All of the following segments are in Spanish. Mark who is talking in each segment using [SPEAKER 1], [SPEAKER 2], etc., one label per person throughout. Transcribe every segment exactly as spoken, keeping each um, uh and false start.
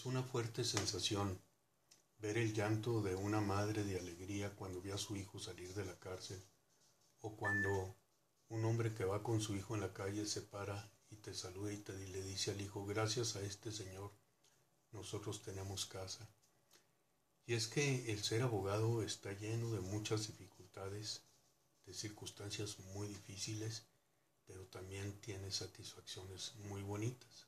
[SPEAKER 1] Es una fuerte sensación ver el llanto de una madre de alegría cuando ve a su hijo salir de la cárcel, o cuando un hombre que va con su hijo en la calle se para y te saluda y te le dice al hijo: gracias a este señor nosotros tenemos casa. Y es que el ser abogado está lleno de muchas dificultades, de circunstancias muy difíciles, pero también tiene satisfacciones muy bonitas.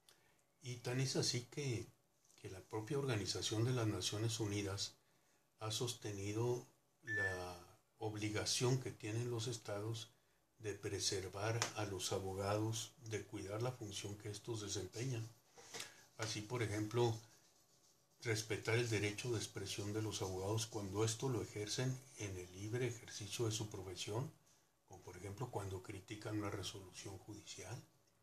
[SPEAKER 1] Y tan es así que, que la propia Organización de las Naciones Unidas ha sostenido la obligación que tienen los estados de preservar a los abogados, de cuidar la función que estos desempeñan. Así, por ejemplo, respetar el derecho de expresión de los abogados cuando esto lo ejercen en el libre ejercicio de su profesión, como por ejemplo cuando critican una resolución judicial,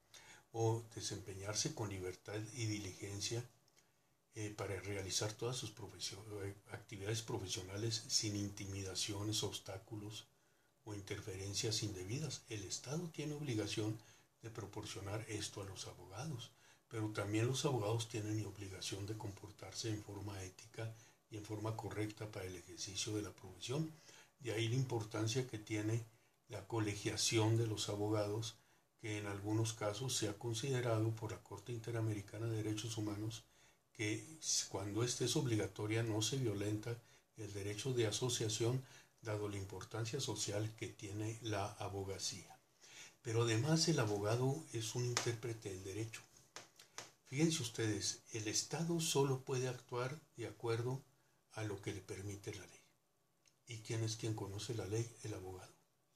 [SPEAKER 1] o desempeñarse con libertad y diligencia eh, para realizar todas sus profesio- actividades profesionales sin intimidaciones, obstáculos o interferencias indebidas. El Estado tiene obligación de proporcionar esto a los abogados, pero también los abogados tienen obligación de comportarse en forma ética y en forma correcta para el ejercicio de la profesión. De ahí la importancia que tiene la colegiación de los abogados, que en algunos casos se ha considerado por la Corte Interamericana de Derechos Humanos que cuando ésta es obligatoria no se violenta el derecho de asociación, dado la importancia social que tiene la abogacía. Pero además el abogado es un intérprete del derecho. Fíjense ustedes, el Estado solo puede actuar de acuerdo a lo que le permite la ley. ¿Y quién es quien conoce la ley? El abogado.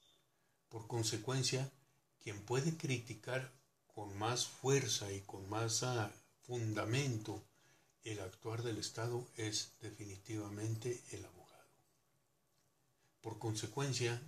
[SPEAKER 1] Por consecuencia, quien puede criticar con más fuerza y con más uh, fundamento el actuar del Estado es definitivamente el abogado. Por consecuencia,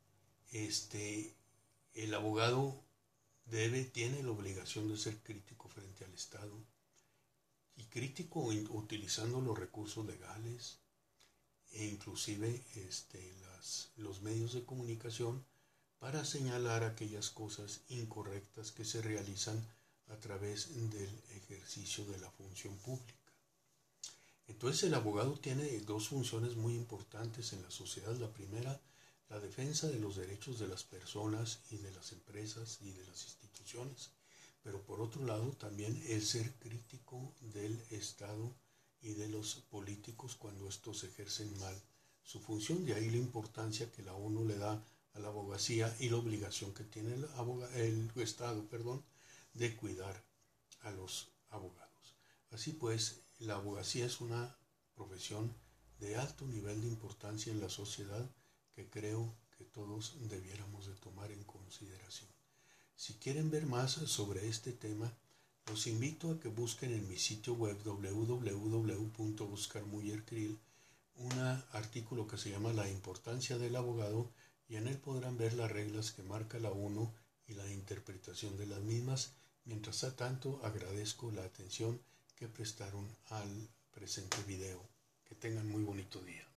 [SPEAKER 1] este, el abogado debe, tiene la obligación de ser crítico frente al Estado, y crítico utilizando los recursos legales e inclusive este, las, los medios de comunicación para señalar aquellas cosas incorrectas que se realizan a través del ejercicio de la función pública. Entonces el abogado tiene dos funciones muy importantes en la sociedad. La primera, la defensa de los derechos de las personas y de las empresas y de las instituciones. Pero por otro lado también el ser crítico del Estado y de los políticos cuando estos ejercen mal su función. De ahí la importancia que la ONU le da a la abogacía y la obligación que tiene el, aboga- el Estado perdón, de cuidar a los abogados. Así pues, la abogacía es una profesión de alto nivel de importancia en la sociedad que creo que todos debiéramos de tomar en consideración. Si quieren ver más sobre este tema, los invito a que busquen en mi sitio web doble u doble u doble u punto oscar muller krill un artículo que se llama La importancia del abogado, y en él podrán ver las reglas que marca la ONU y la interpretación de las mismas. Mientras tanto, agradezco la atención que prestaron al presente video. Que tengan muy bonito día.